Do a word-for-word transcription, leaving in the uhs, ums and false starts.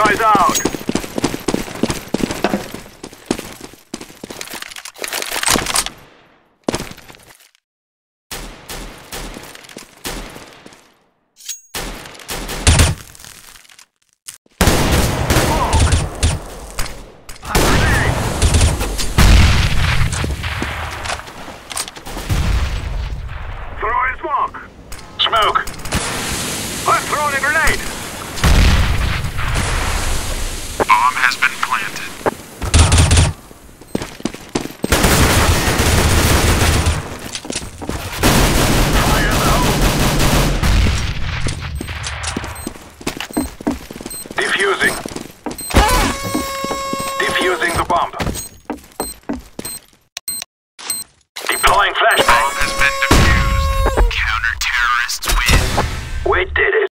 guys out! Smoke! I'm throwing a grenade! Bomb has been planted. Fire in the hole! Defusing. Defusing the bomb.